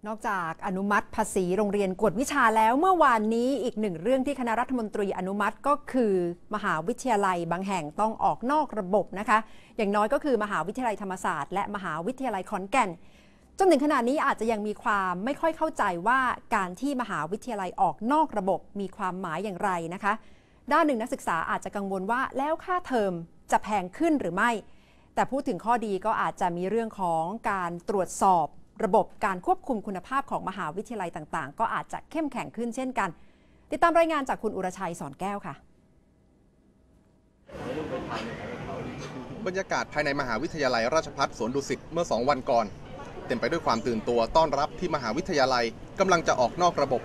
นอกจากอนุมัติภาษีโรงเรียนกวดวิชาแล้วเมื่อวานนี้อีกหนึ่งเรื่องที่คณะรัฐมนตรีอนุมัติก็คือมหาวิทยาลัยบางแห่งต้องออกนอกระบบนะคะอย่างน้อยก็คือมหาวิทยาลัยธรรมศาสตร์และมหาวิทยาลัยขอนแก่นจนถึงขณะนี้อาจจะยังมีความไม่ค่อยเข้าใจว่าการที่มหาวิทยาลัยออกนอกระบบมีความหมายอย่างไรนะคะด้านหนึ่งนักศึกษาอาจจะกังวลว่าแล้วค่าเทอมจะแพงขึ้นหรือไม่แต่พูดถึงข้อดีก็อาจจะมีเรื่องของการตรวจสอบระบบการควบคุมคุณภาพของมหาวิทยาลัยต่างๆก็อาจจะเข้มแข็งขึ้นเช่นกันติดตามรายงานจากคุณอุรชัยสอนแก้วค่ะบรรยากาศภายในมหาวิทยาลัยราชภัฏสวนดุสิตเมื่อ2 วันก่อนเต็มไปด้วยความตื่นตัวต้อนรับที่มหาวิทยาลัยกำลังจะออกนอกระบบ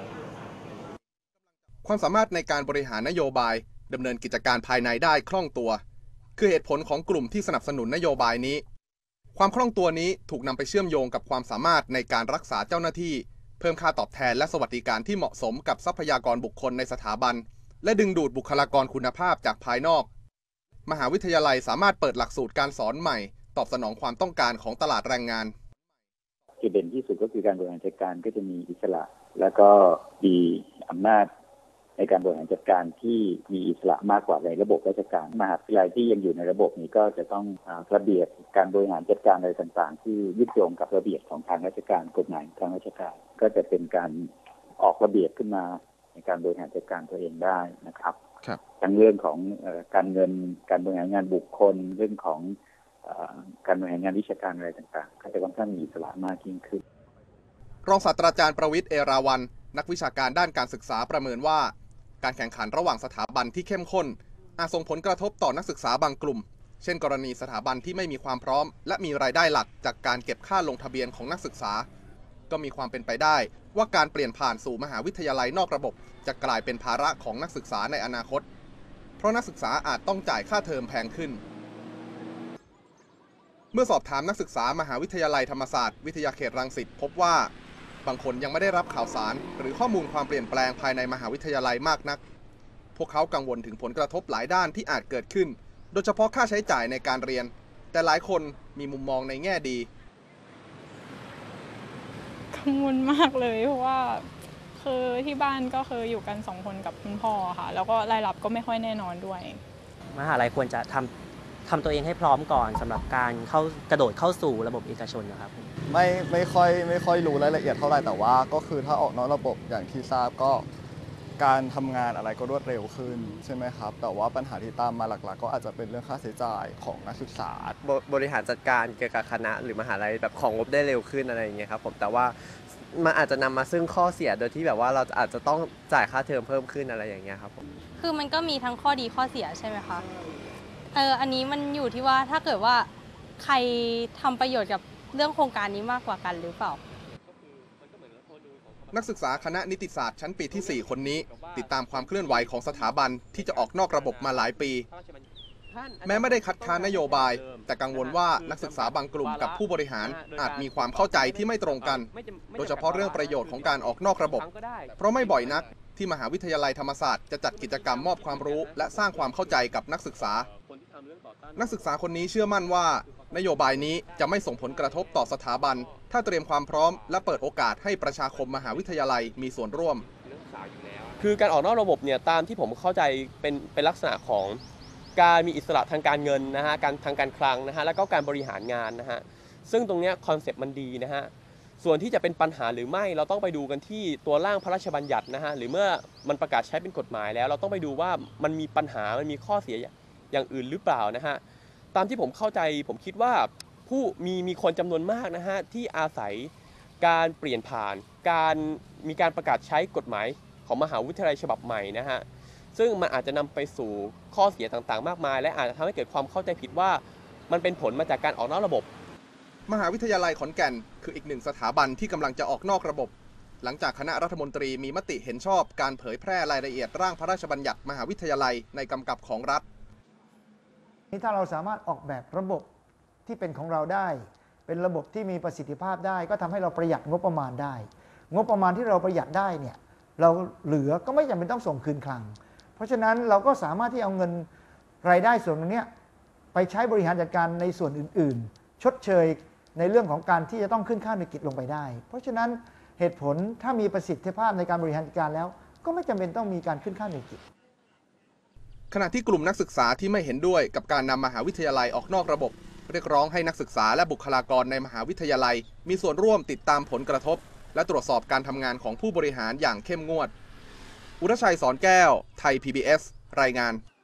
ความสามารถในการบริหารนโยบายดำเนินกิจการภายในได้คล่องตัวคือเหตุผลของกลุ่มที่สนับสนุนนโยบายนี้ความคล่องตัวนี้ถูกนำไปเชื่อมโยงกับความสามารถในการรักษาเจ้าหน้าที่เพิ่มค่าตอบแทนและสวัสดิการที่เหมาะสมกับทรัพยากรบุคคลในสถาบันและดึงดูดบุคลากรคุณภาพจากภายนอกมหาวิทยาลัยสามารถเปิดหลักสูตรการสอนใหม่ตอบสนองความต้องการของตลาดแรงงานจุดเด่นที่สุดก็คือการบริหารจัดการก็จะมีอิสระและก็มีอำนาจในการบริหารจัดการที่มีอิสระมากกว่าในระบบราชการมหาวิทยาลัยที่ยังอยู่ในระบบนี้ก็จะต้องระเบียบการบริหารจัดการอะไรต่างๆที่ยึดโยงกับระเบียบของทางราชการกฎหมายทางราชการก็จะเป็นการออกระเบียบขึ้นมาในการบริหารจัดการตัวเองได้นะครับทั้งเรื่องของการเงินการบริหารงานบุคคลเรื่องของการบริหารงานวิชาการอะไรต่างๆก็จะค่อนข้างมีอิสระมากยิ่งขึ้นรองศาสตราจารย์ประวิตร เอราวัณนักวิชาการด้านการศึกษาประเมินว่าการแข่งขันระหว่างสถาบันที่เข้มข้นอาจส่งผลกระทบต่อนักศึกษาบางกลุ่มเช่นกรณีสถาบันที่ไม่มีความพร้อมและมีรายได้หลักจากการเก็บค่าลงทะเบียนของนักศึกษาก็มีความเป็นไปได้ว่าการเปลี่ยนผ่านสู่มหาวิทยาลัยนอกระบบจะกลายเป็นภาระของนักศึกษาในอนาคตเพราะนักศึกษาอาจต้องจ่ายค่าเทอมแพงขึ้นเมื่อสอบถามนักศึกษามหาวิทยาลัยธรรมศาสตร์วิทยาเขตรังสิตพบว่าบางคนยังไม่ได้รับข่าวสารหรือข้อมูลความเปลี่ยนแปลงภายในมหาวิทยาลัยมากนักพวกเขากังวลถึงผลกระทบหลายด้านที่อาจเกิดขึ้นโดยเฉพาะค่าใช้จ่ายในการเรียนแต่หลายคนมีมุมมองในแง่ดีกังวลมากเลยเพราะว่าคือที่บ้านก็คืออยู่กัน2 คนกับคุณพ่อค่ะแล้วก็รายรับก็ไม่ค่อยแน่นอนด้วยมหาลัยควรจะทำตัวเองให้พร้อมก่อนสำหรับการกระโดดเข้าสู่ระบบเอกชนนะครับไม่ค่อยรู้รายละเอียดเท่าไหร่แต่ว่าก็คือถ้าออกนอกระบบอย่างที่ทราบก็การทำงานอะไรก็รวดเร็วขึ้นใช่ไหมครับแต่ว่าปัญหาที่ตามมาหลักๆก็อาจจะเป็นเรื่องค่าใช้จ่ายของนักศึกษาบริหารจัดการเกี่ยวกับคณะหรือมหาลัยแบบของงบได้เร็วขึ้นอะไรอย่างเงี้ยครับผมแต่ว่ามันอาจจะนำมาซึ่งข้อเสียโดยที่แบบว่าเราอาจจะต้องจ่ายค่าเทอมเพิ่มขึ้นอะไรอย่างเงี้ยครับผมคือมันก็มีทั้งข้อดีข้อเสียใช่ไหมคะอันนี้มันอยู่ที่ว่าถ้าเกิดว่าใครทำประโยชน์กับเรื่องโครงการนี้มากกว่ากันหรือเปล่านักศึกษาคณะนิติศาสตร์ชั้นปีที่ 4 คนนี้ติดตามความเคลื่อนไหวของสถาบันที่จะออกนอกระบบมาหลายปีแม้ไม่ได้คัดค้านนโยบายแต่กังวลว่านักศึกษาบางกลุ่มกับผู้บริหารอาจมีความเข้าใจที่ไม่ตรงกันโดยเฉพาะเรื่องประโยชน์ของการออกนอกระบบเพราะไม่บ่อยนักที่มหาวิทยาลัยธรรมศาสตร์จะจัดกิจกรรมมอบความรู้และสร้างความเข้าใจกับนักศึกษาคนนี้เชื่อมั่นว่านโยบายนี้จะไม่ส่งผลกระทบต่อสถาบันถ้าเตรียมความพร้อมและเปิดโอกาสให้ประชาคมมหาวิทยาลัยมีส่วนร่วมคือการออกนอกระบบเนี่ยตามที่ผมเข้าใจเป็นลักษณะของการมีอิสระทางการเงินนะฮะทางการคลังนะฮะแล้วก็การบริหารงานนะฮะซึ่งตรงนี้คอนเซ็ปต์มันดีนะฮะส่วนที่จะเป็นปัญหาหรือไม่เราต้องไปดูกันที่ตัวร่างพระราชบัญญัตินะฮะหรือเมื่อมันประกาศใช้เป็นกฎหมายแล้วเราต้องไปดูว่ามันมีปัญหามันมีข้อเสียอย่างอื่นหรือเปล่านะฮะตามที่ผมเข้าใจผมคิดว่ามีคนจำนวนมากนะฮะที่อาศัยการเปลี่ยนผ่านมีการประกาศใช้กฎหมายของมหาวิทยาลัยฉบับใหม่นะฮะซึ่งมันอาจจะนำไปสู่ข้อเสียต่างๆมากมายและอาจจะทำให้เกิดความเข้าใจผิดว่ามันเป็นผลมาจากการออกนอกระบบมหาวิทยาลัยขอนแก่นคืออีกหนึ่งสถาบันที่กำลังจะออกนอกระบบหลังจากคณะรัฐมนตรีมีมติเห็นชอบการเผยแพร่รายละเอียดร่างพระราชบัญญัติมหาวิทยาลัยในกำกับของรัฐนี่ถ้าเราสามารถออกแบบระบบที่เป็นของเราได้เป็นระบบที่มีประสิทธิภาพได้ก็ทำให้เราประหยัดงบประมาณได้งบประมาณที่เราประหยัดได้เนี่ยเราเหลือก็ไม่จำเป็นต้องส่งคืนคลังเพราะฉะนั้นเราก็สามารถที่เอาเงินรายได้ส่วนนี้ไปใช้บริหารจัดการในส่วนอื่นๆชดเชยในเรื่องของการที่จะต้องขึ้นค่าหน่วยกิจลงไปได้ เพราะฉะนั้นเหตุผลถ้ามีประสิทธิภาพในการบริหารจัดการแล้วก็ไม่จำเป็นต้องมีการขึ้นค่าหน่วยกิจขณะที่กลุ่มนักศึกษาที่ไม่เห็นด้วยกับการนำมหาวิทยาลัยออกนอกระบบเรียกร้องให้นักศึกษาและบุคลากรในมหาวิทยาลัยมีส่วนร่วมติดตามผลกระทบและตรวจสอบการทำงานของผู้บริหารอย่างเข้มงวดอุรชัย สอนแก้วไทย PBS รายงาน